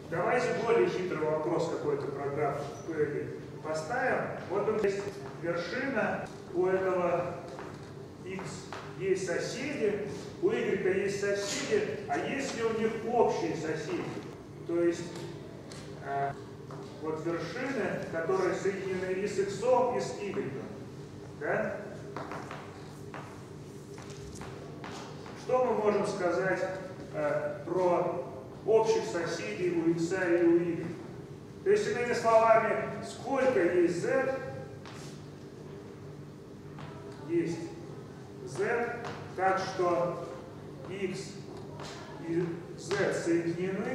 Давайте более хитрый вопрос какой-то про граф поставим. Вот у нас есть вершина, у этого x есть соседи, у y есть соседи, а есть ли у них общие соседи? То есть вот вершины, которые соединены и с x, и с y. Да? Что мы можем сказать про общих соседей у x и у y? То есть, иными словами, сколько есть z? Есть z, так что x и z соединены,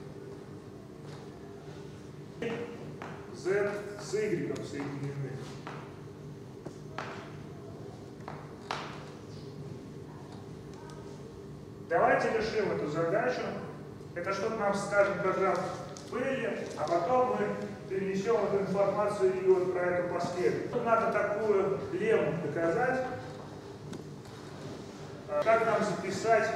z с y соединены. Давайте решим эту задачу. Это что-то нам скажет про граф Пелли, а потом мы перенесем эту информацию и вот про эту последовательность. Тут надо такую лему доказать. Как нам записать,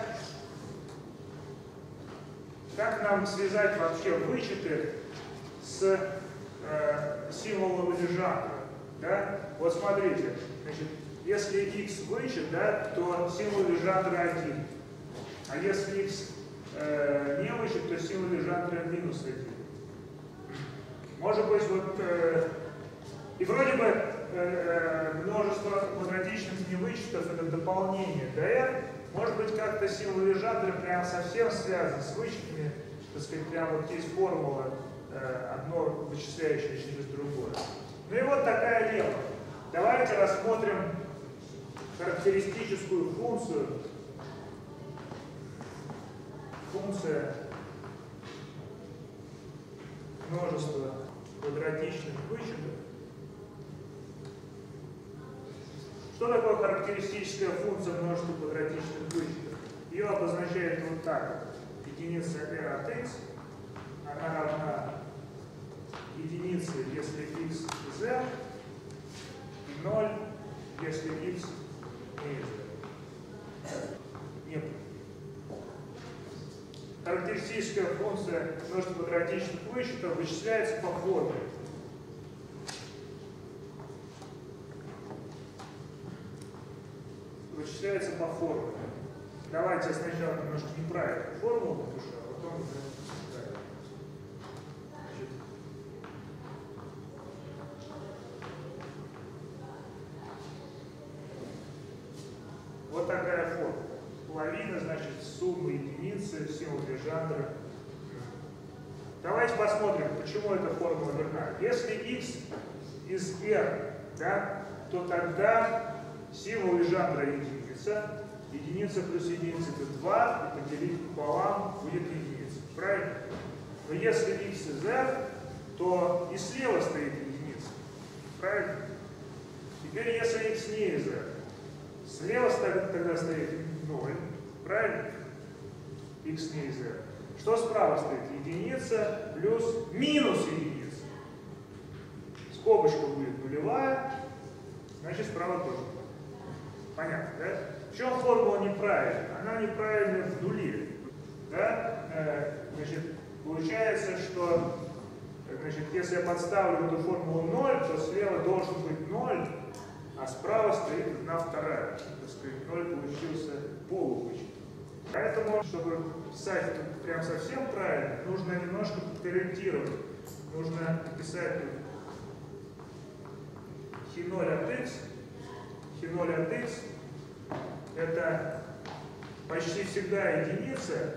как нам связать вообще вычеты с символом Лежандра. Да? Вот смотрите, значит, если x вычет, да, то символ Лежандра 1. А если x не вычет, то символ Лежандра минус 1. Может быть, вот и вроде бы множество квадратичных невычетов это дополнение dr. Может быть, как-то символ Лежандра прям совсем связан с вычетами, так сказать, прям вот есть формула, одно вычисляющее через другое. Ну и вот такая лема. Давайте рассмотрим характеристическую функцию. Функция множества квадратичных вычетов. Что такое характеристическая функция множества квадратичных вычетов? Ее обозначает вот так. Единица r от x, она равна единице, если x и z, и 0, если x не z. Нет. Характеристическая функция множества квадратичных вычетов вычисляется по формуле. Вычисляется по формуле. Давайте я сначала немножко неправильную формулу напишу, а потом уже правильно. Вот такая формула. Половина, значит, сумма единицы, символ Лежандра. Давайте посмотрим, почему эта формула верна. Если x из r, да, то тогда символ Лежандра единица. Единица плюс единица это 2, и поделить пополам будет единица. Правильно? Но если x из r, то и слева стоит единица. Правильно? Теперь если x не из r, слева тогда стоит 0. Правильно? X не из r. Что справа стоит? Единица плюс минус единица. Скобочка будет нулевая, значит справа тоже. Понятно, да? В чем формула неправильная? Она неправильная в нуле. Да? Значит, получается, что значит, если я подставлю эту формулу 0, то слева должен быть 0, а справа стоит 1/2. Так сказать, 0 получился полувычет. Поэтому, чтобы писать это прям совсем правильно, нужно немножко подкорректировать. Нужно написать χ0 от x. χ0 от x это почти всегда единица,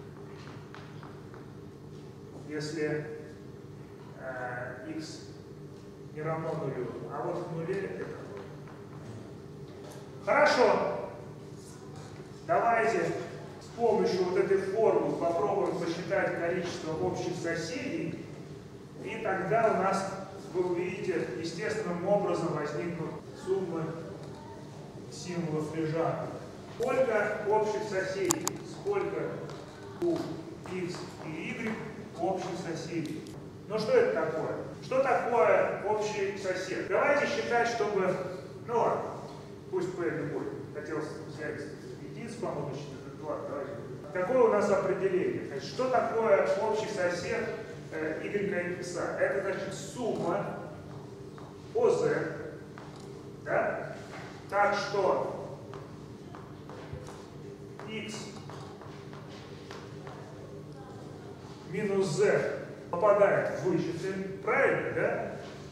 если x не равно нулю, а вот в нуле это нуль. Хорошо. Давайте с помощью вот этой формулы попробуем посчитать количество общих соседей, и тогда у нас, вы увидите, естественным образом возникнут суммы символов Лежандра. Сколько общих соседей? Сколько у x и y общих соседей? Ну что это такое? Что такое общий сосед? Давайте считать, чтобы... Ну ладно, пусть P не будет. Хотел взять единицу, по-моему, 2. Давайте. Какое у нас определение? Значит, что такое общий сосед y x. Это значит сумма по z. Да? Так что x минус z попадает в вычислитель. Правильно, да?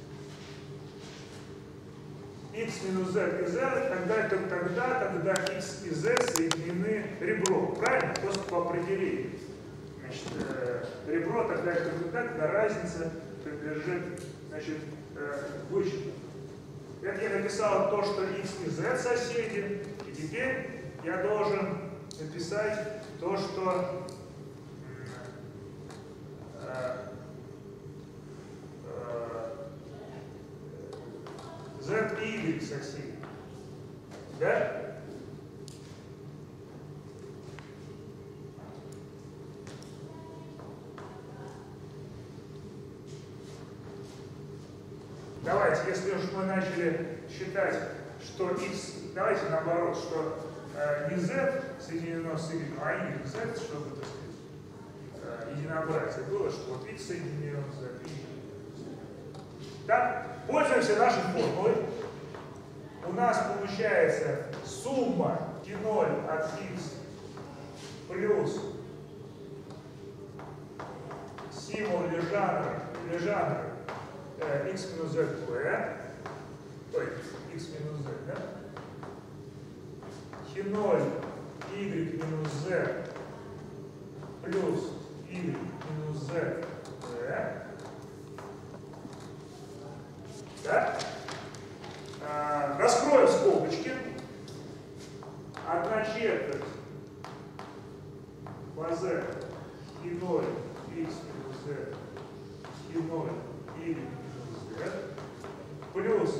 X минус z и z тогда x и z соединены ребром. Правильно? Просто по определению. Значит, ребро тогда когда разница принадлежит, значит, вычету. Это я написал то, что x и z соседи. И теперь я должен написать то, что z и y соседи. Да? Давайте, если уж мы начали считать, что x, давайте наоборот, что не z соединено с y, а y z, чтобы, так сказать, единообразие было, что вот x соединено с z, и y. Так, пользуемся нашей формулой. У нас получается сумма t0 от x плюс символ Лежанра x минус z p, ой, x минус z, да? t0 y минус z плюс y минус z p. Да? Раскроем скобочки. 1/4 по z t0 x минус z t0 y минус z плюс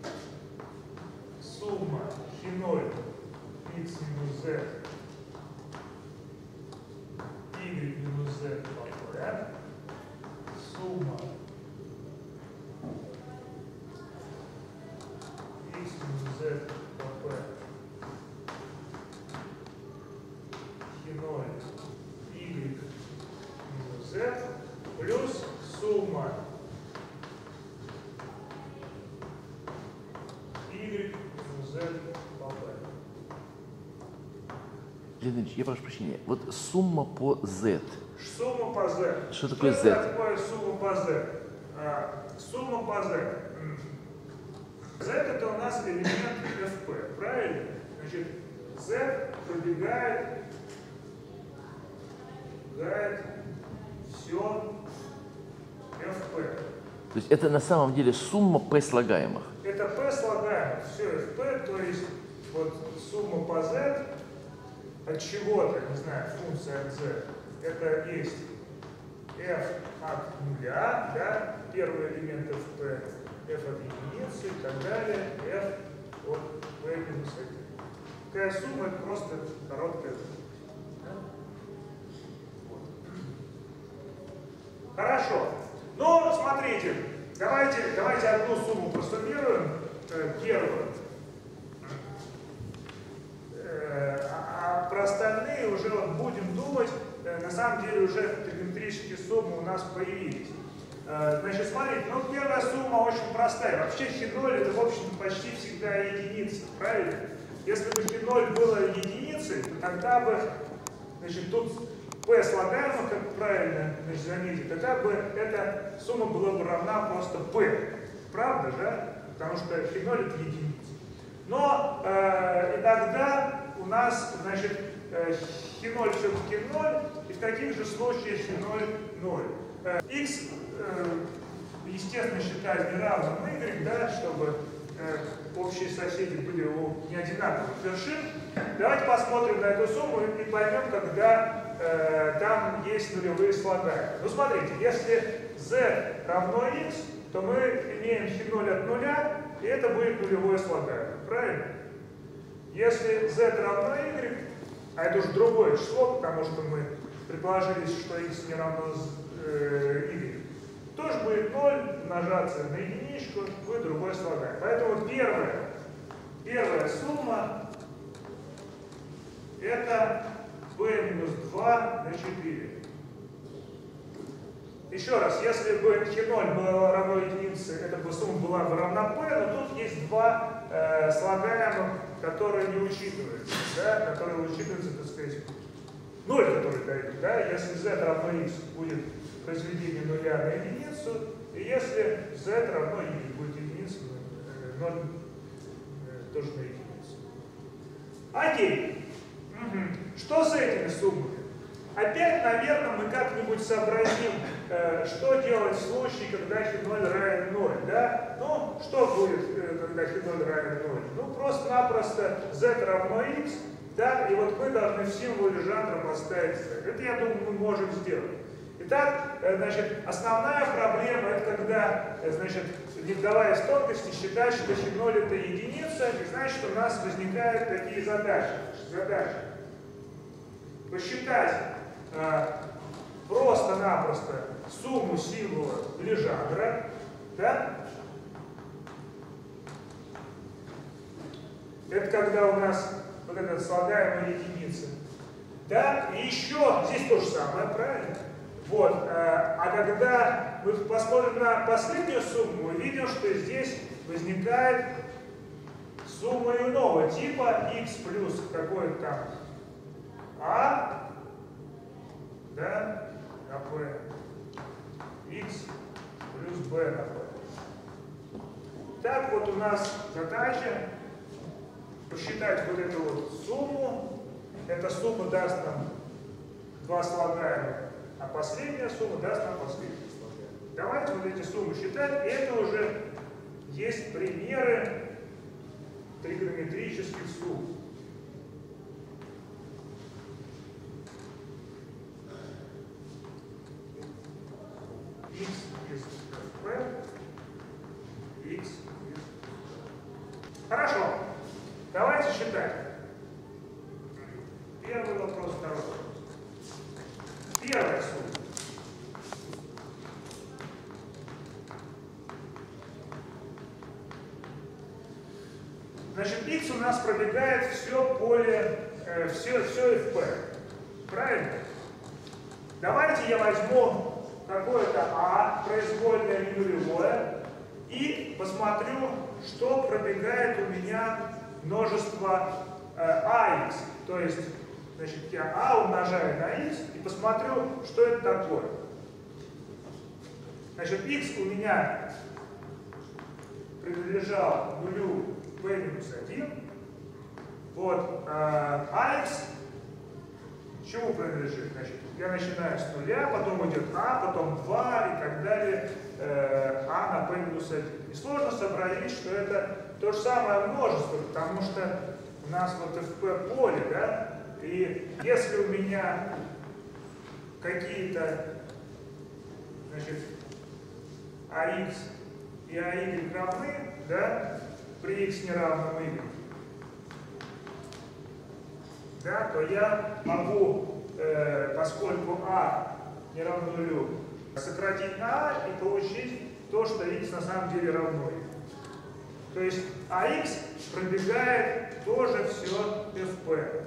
сумма t0 x минус z y минус z по p сумма x минус z по p t0 y минус z плюс сумма y минус z по p. Леонид Ильич, я прошу прощения. Вот сумма по z. Сумма по z. Что такое z? Что такое сумма по z? Сумма по z. Z это у нас элемент fp, правильно? Значит, z пробегает все fp. То есть это на самом деле сумма p слагаемых. Это p слагаемых, все fp, то есть вот сумма по z от чего-то, не знаю, функция от z, это есть f от нуля, да, первый элемент fp, f от единицы и так далее, f от p минус 1. Такая сумма, это просто короткая. Да? Вот. Хорошо. Ну, смотрите, давайте одну сумму просуммируем, первую. А про остальные уже вот будем думать. На самом деле уже тригонометрические суммы у нас появились. Значит, смотрите, ну первая сумма очень простая. Вообще χ0 это, в общем, почти всегда единица, правильно? Если бы χ0 было единицей, то тогда бы, значит, тут p слагаемых, как правильно, значит, заметить, тогда бы эта сумма была бы равна просто p. Правда же? Потому что χ0 это единица. Но иногда у нас, значит, χ0 все-таки 0, и в таких же случаях χ0 0. X, естественно, считать неравным y, да, чтобы общие соседи были у неодинаковых вершин. Давайте посмотрим на эту сумму и поймем, когда там есть нулевые слагаемые. Ну, смотрите, если z равно x, то мы имеем χ0 от нуля, и это будет нулевое слагаемое. Правильно? Если z равно y, а это уже другое число, потому что мы предположили, что x не равно y, тоже будет 0 умножаться на единичку, будет другое слагаемое. Поэтому первая сумма это b минус 2 на 4. еще раз, если бы χ0 было равно единице, эта бы сумма была бы равна p, но тут есть два слагаемых, которые не учитываются, да, которые учитываются, так сказать, 0, который дают, да, если z равно x будет произведение нуля на единицу, и если z равно y будет единица, 0 тоже на единицу. Окей. Что с этими суммами? Опять, наверное, мы как-нибудь сообразим, что делать в случае, когда χ0 равен 0. Да? Ну, что будет, когда χ0 равен 0? Ну, просто-напросто z равно x, да, и вот мы должны в символе жанра поставить z. Это, я думаю, мы можем сделать. Итак, значит, основная проблема, это когда, значит, не вдаваясь в тонкости, считать, что χ0 это единица, и значит, у нас возникают такие задачи. Посчитать просто-напросто сумму символа Лежандра, да? Это когда у нас вот эта слагаемая единица. Да, и еще здесь то же самое, правильно? Вот, а когда мы посмотрим на последнюю сумму, мы видим, что здесь возникает сумма иного типа x плюс какой-то там а, да, на p, x плюс b на p. Так вот у нас задача посчитать вот эту вот сумму. Эта сумма даст нам два слагаемых, а последняя сумма даст нам последнее слагаемое. Давайте вот эти суммы считать, и это уже есть примеры тригонометрических сумм. X из f, x из... Хорошо. Давайте считать. Первый вопрос, второй вопрос. Первая сумма. Значит, x у нас пробегает все поле, все fp. Правильно? Давайте я возьму какое-то а, произвольное не нулевое, и посмотрю, что пробегает у меня множество ax. То есть, значит, я а умножаю на x и посмотрю, что это такое. Значит, x у меня принадлежал нулю p-1. Вот, ax чему принадлежит? Значит, я начинаю с нуля, потом идет а, потом 2 и так далее, а на p-1. И сложно сообразить, что это то же самое множество, потому что у нас вот fp поле, да, и если у меня какие-то, значит, ax и ay равны, да, при x неравном y, да, то я могу, поскольку а не равно нулю, сократить на а и получить то, что x на самом деле равно y. То есть ax пробегает тоже все fp.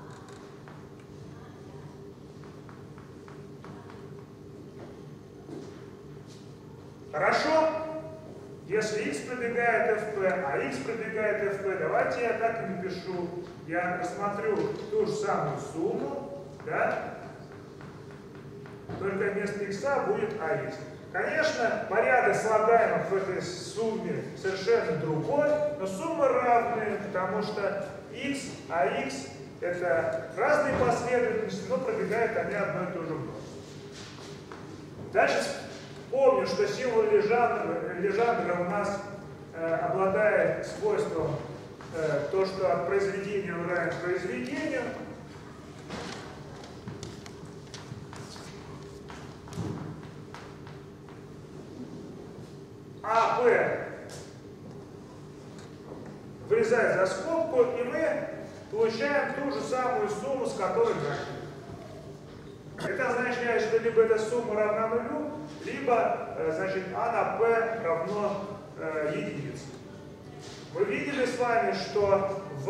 Хорошо? Если x пробегает fp, а x пробегает fp, давайте я так и напишу. Я рассмотрю ту же самую сумму, да? Только вместо x будет ax. Конечно, порядок слагаемых в этой сумме совершенно другой, но суммы равные, потому что x, ax это разные последовательности, но пробегают они одно и то же множество. Дальше помню, что символ Лежандра у нас обладает свойством то, что от произведения он равен произведению. А, P вырезает за скобку, и мы получаем ту же самую сумму, с которой начали. Это означает, что либо эта сумма равна нулю, либо, значит, а на p равно единице. Мы видели с вами, что в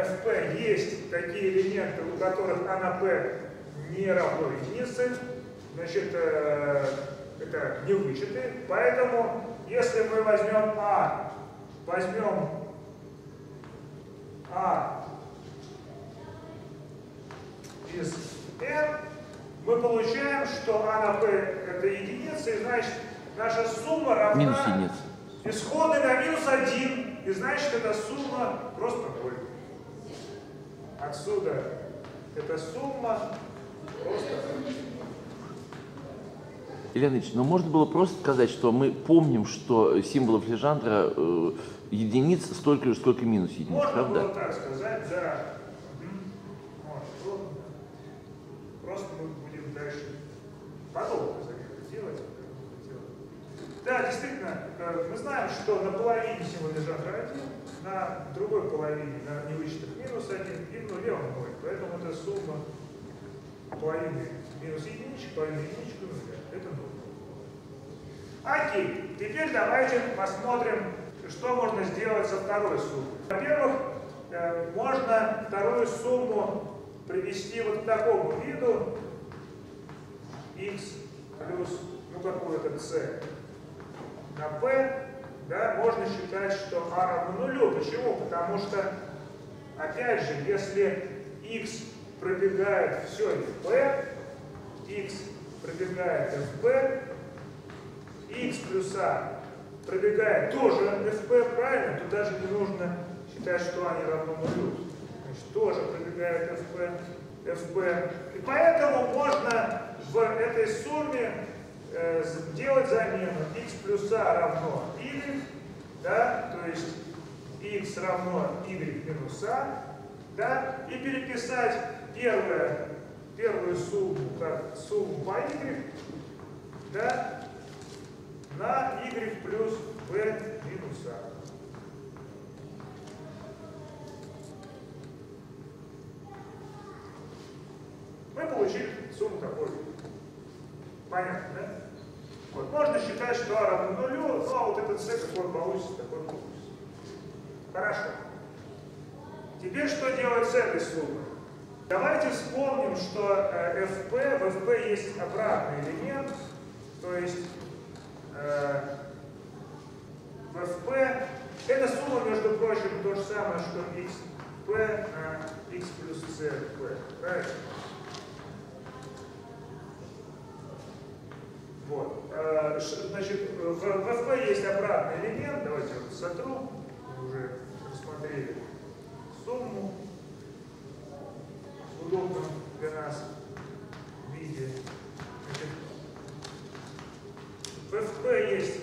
fp есть такие элементы, у которых а на p не равно единице. значит, это не вычеты. Поэтому, если мы возьмем А из n, мы получаем, что А на P это единица, и значит, наша сумма равна Минус единица. исходной на минус 1, и значит, эта сумма просто 0. Отсюда эта сумма просто 0. Илья Ильич, но можно было просто сказать, что мы помним, что символов Лежандра единиц столько же, сколько минус единиц, Можно правда? было так сказать, да. Просто мы будем дальше подолгу за это делать. Да, действительно, мы знаем, что на половине символа Лежандра 1, на другой половине, на невычетах минус 1 и в нуле он 0. Поэтому это сумма половины минус единичек, половины единичек и нуля. Это 0. Окей, теперь давайте посмотрим, что можно сделать со второй суммой. Во-первых, можно вторую сумму привести вот к такому виду x плюс, ну какой-то c на p, да, можно считать, что a равно нулю. Почему? Потому что, опять же, если x пробегает все fp, x пробегает fp, x плюс a пробегает тоже fp, правильно? Тут даже не нужно считать, что они равно нулю. Значит, тоже пробегает fp. И поэтому можно в этой сумме делать замену. X плюс a равно y, да, то есть x равно y минус a, да, и переписать первую сумму как сумму по y, да, на y плюс b минус a. Мы получили сумму такой. Понятно, да? Вот. Можно считать, что а равно нулю, ну а вот этот c какой получится, такой получится. Хорошо. Теперь что делать с этой суммой? Давайте вспомним, что в fp есть обратный элемент, то есть в fp эта сумма, между прочим, то же самое, что xp на x плюс cfp. Правильно? Вот. Значит, в fp есть обратный элемент. Давайте вот сотру. Мы уже рассмотрели сумму в удобном для нас виде. Значит, в fp есть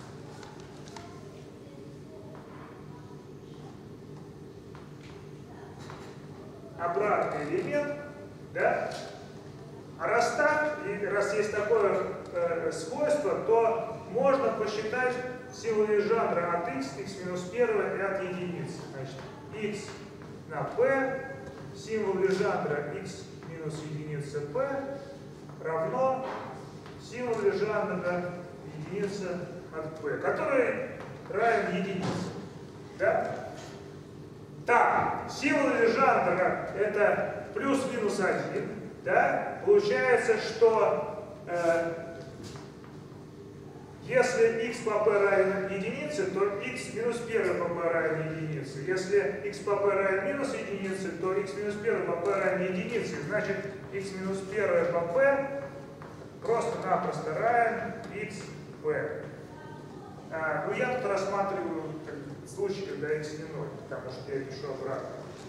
обратный элемент, да? А раз так, и раз есть такое свойство, то можно посчитать силу Лежандра от x минус 1 и от единицы. Значит, x на p, символ Лежандра x минус единица p равно символ Лежандра единица от p, который равен единице. Да? Так, символ Лежандра это плюс-минус 1. Да? Получается, что если x по p равен единице, то x минус 1 по p равен единице. Если x по p равен минус единице, то x минус 1 по p равен единице. Значит, x минус 1 по p просто-напросто равен xp. Ну, я тут рассматриваю случай, когда x не 0, потому что я пишу обратно.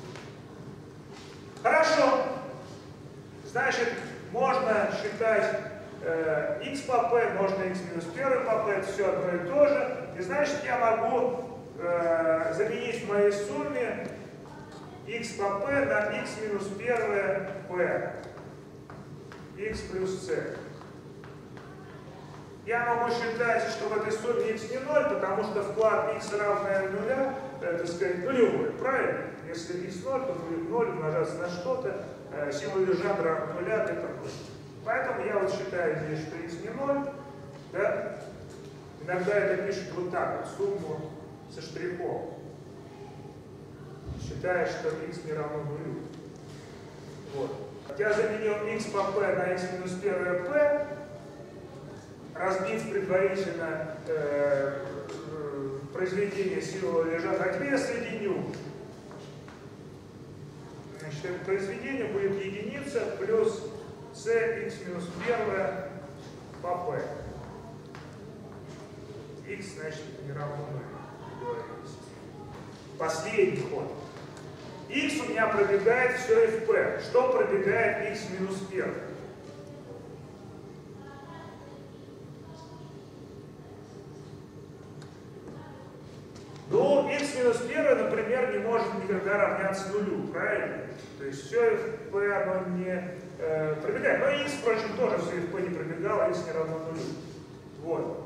Хорошо. Значит, можно считать x по p, можно x минус 1 по p, это все одно и то же. И значит, я могу заменить в моей сумме x по p на x минус 1 p, x плюс c. Я могу считать, что в этой сумме x не 0, потому что вклад x равное нуля, так сказать, нулевой, правильно? Если x 0, то будет 0 умножаться на что-то. Символ Лежандра от нуля это 0. Поэтому я вот считаю здесь, что x не 0. Да? Иногда это пишут вот так, вот, сумму со штрихом. Считая, что x не равно нулю. Вот. Я заменил x по p на x минус 1 p, разбив предварительно произведение силового Лежандра. А теперь я соединю. Значит, это произведение будет единица плюс c x минус 1 по p. X, значит, не равно 0. Последний ход. X у меня пробегает все в p. Что пробегает x минус 1? Ну, x минус 1, например, не может никогда равняться нулю, правильно? То есть все в p оно не пробегает. Но x, впрочем, тоже все в p не пробегало, x не равно нулю. Вот.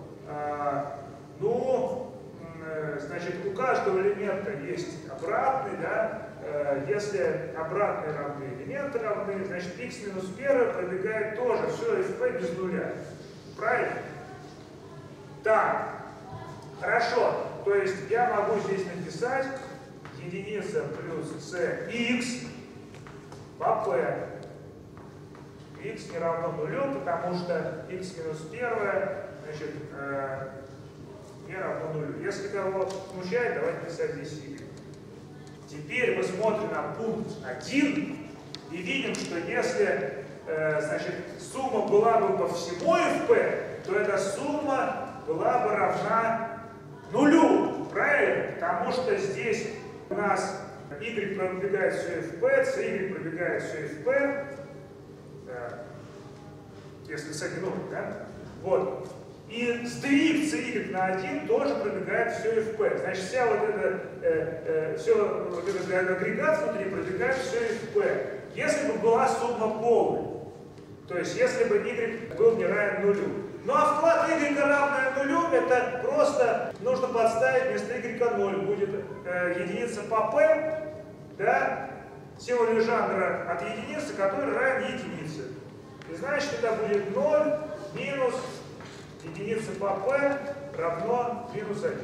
Значит, у каждого элемента есть обратный, да? Если обратные равны, элементы равны, значит, x минус 1 пробегает тоже все в p без нуля. Правильно? Так, хорошо. То есть я могу здесь написать единица плюс cx по p. X не равно нулю, потому что x минус 1, значит, не равно нулю. Если кого смущает, давайте писать здесь y. Теперь мы смотрим на пункт 1 и видим, что если значит, сумма была бы по всему fp, то эта сумма была бы равна нулю, правильно? Потому что здесь у нас y пробегает все fp, cy пробегает все fp, если соединить, да? Вот. И сдвиг cy на 1 тоже пробегает все fp. Значит, вся вот этот агрегат внутри пробегает все fp. Если бы была сумма полной, то есть если бы y был не равен нулю. Ну а вклад y равная нулю, это просто нужно подставить вместо y 0. Будет единица по p, да, символ Лежандра от единицы, который равен единице. И значит, это будет 0 минус единица по p равно минус 1.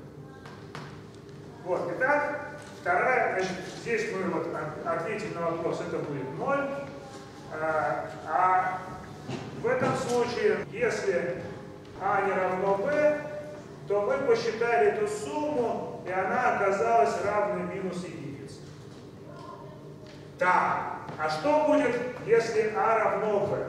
Вот, итак, вторая, значит, здесь мы вот ответим на вопрос, это будет 0. А в этом случае, если а не равно b, то мы посчитали эту сумму, и она оказалась равной минус единице. Так, а что будет, если а равно b?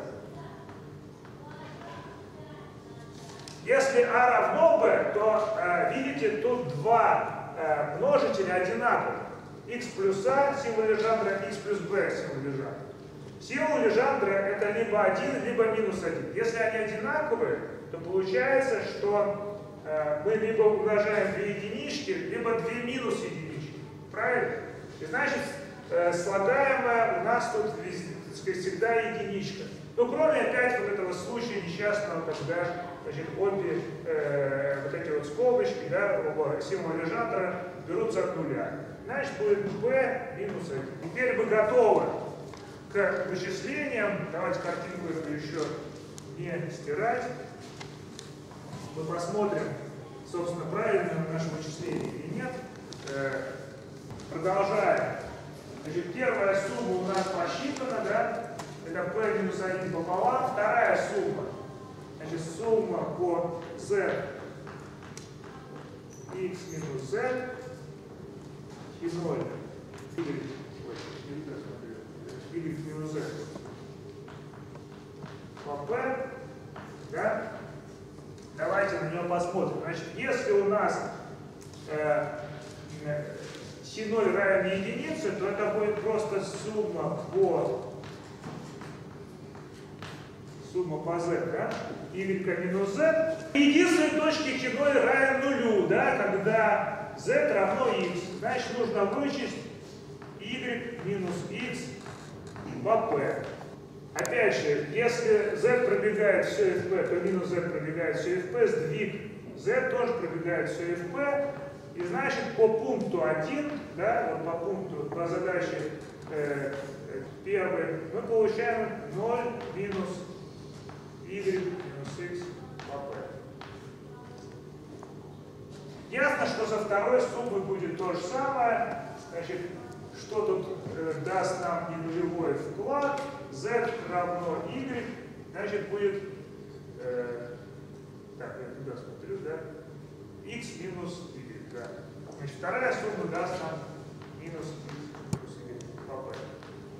Если а равно b, то, видите, тут два множителя одинаковых. X плюс а, символ Лежандра, x плюс b, символ Лежандра. Символ Лежандра это либо 1, либо минус 1. Если они одинаковые, то получается, что мы либо умножаем 2 единички, либо 2 минус единички. Правильно? И значит, слагаемое у нас тут всегда единичка. Ну, кроме опять вот этого случая несчастного, когда значит, обе вот эти вот скобочки, да, оба символа Лежандра берутся от нуля. Значит, будет b минус 1. Теперь мы готовы к вычислениям. Давайте картинку эту еще не стирать. Мы посмотрим, собственно, правильно наше вычисление или нет. Продолжаем. Значит, первая сумма у нас посчитана, да? Это p минус 1 пополам. Вторая сумма. Значит, сумма по z x минус z и 0. Y минус z по p. Да? Давайте на него посмотрим. Значит, если у нас c0 равен единице, то это будет просто сумма по z, да? Y минус z. Единственной точке c0 равен нулю, да? Когда z равно x. Значит, нужно вычесть y минус x по p. Опять же, если z пробегает все fp, то минус z пробегает все fp, сдвиг z тоже пробегает все fp. И значит, по пункту 1, да, вот по пункту, по задаче первой, мы получаем 0 минус y минус x по p. Ясно, что со второй суммой будет то же самое. Значит, что тут даст нам ненулевой вклад? z равно y, значит будет, так, я туда смотрю, да, x минус y, да. Значит, вторая сумма даст нам минус x минус y по b.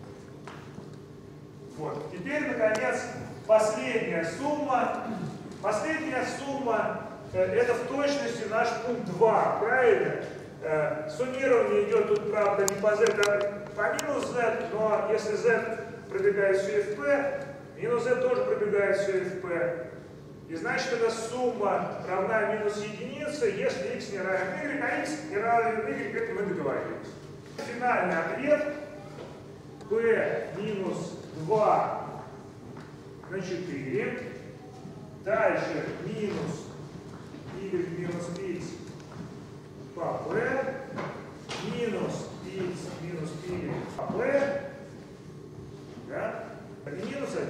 Вот. Теперь, наконец, последняя сумма. Последняя сумма это в точности наш пункт 2, правильно? Суммирование идет тут, правда, не по z, а по минус z, но если z пробегает все в p, минус z тоже пробегает все в p. И значит, эта сумма равна минус единице, если x не равен y, а x не равен y, это мы договорились. Финальный ответ p минус 2 на 4. Дальше минус y минус x по p, минус x минус y по p, да? И минус 1.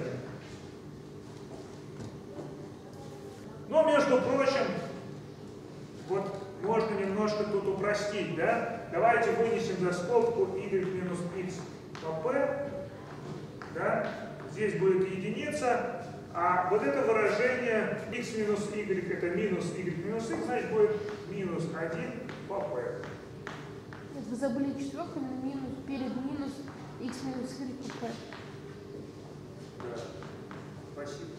Но, между прочим, вот можно немножко тут упростить, да? Давайте вынесем за скобку y минус x по p, да? Здесь будет единица, а вот это выражение x минус y это минус y минус x, значит будет минус 1 по p. Вы забыли четверку на минус, перед минус x минус y по p. Да. Спасибо.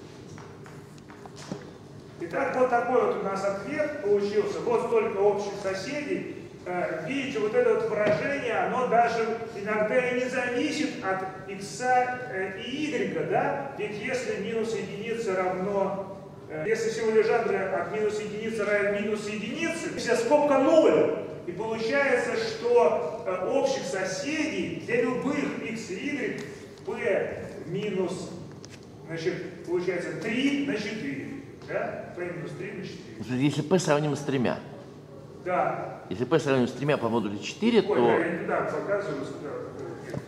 Итак, вот такой вот у нас ответ получился. Вот столько общих соседей. Видите, вот это вот выражение, оно даже иногда и не зависит от x и y, да? Ведь если минус единица равно, если символ Лежандра от минус единицы равен минус единице, вся скобка 0. И получается, что общих соседей для любых x и y p минус, значит, получается 3 на 4. Да? P минус 3 на 4. Если p сравним с 3. Да. Если p сравним с 3 по модулю 4, Ой, то... да, я не туда показываю, сюда. Нет.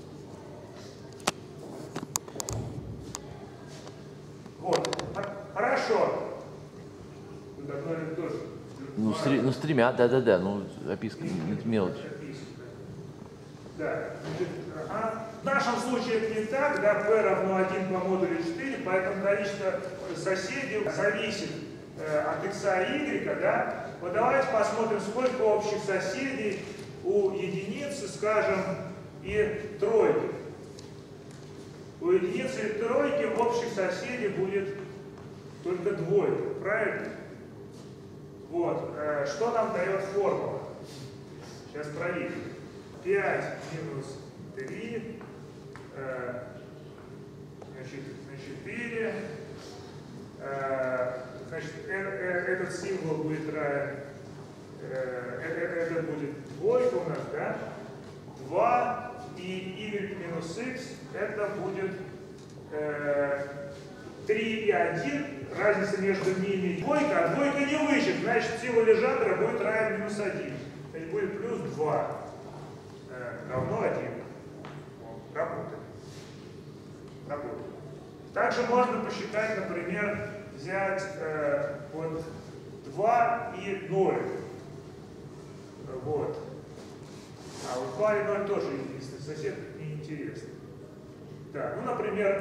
Вот. Хорошо. Тут одно и то же. Ну, с 3, да, ну, описка, мелочь. Да. Значит, в нашем случае это не так, да, p равно 1 по модулю 4, поэтому количество соседей зависит от x и y, да. Вот давайте посмотрим, сколько общих соседей у единицы, скажем, и тройки. У единицы и тройки общих соседей будет только двойка, правильно? Вот. Что нам дает формула? Сейчас проверим. 5 минус 3, значит, на 4. Значит, этот символ будет равен, это будет двойка у нас, да? 2 и y минус x, это будет 3 и 1, разница между ними двойка, а двойка не вычет, значит символ Лежандра будет равен минус 1, значит будет плюс 2, равно 1. Работает. Работает. Также можно посчитать, например, взять вот 2 и 0. Вот. А вот 2 и 0 тоже единственный сосед, неинтересно. Да, ну, например,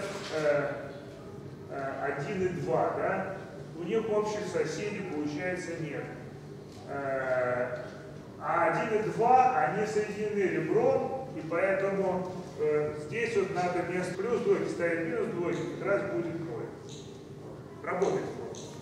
1 и 2, да? У них общих соседей, получается, нет. А 1 и 2, они соединены ребром, и поэтому здесь вот надо вместо плюс двойки ставить минус двойки, как раз будет 0. Работает.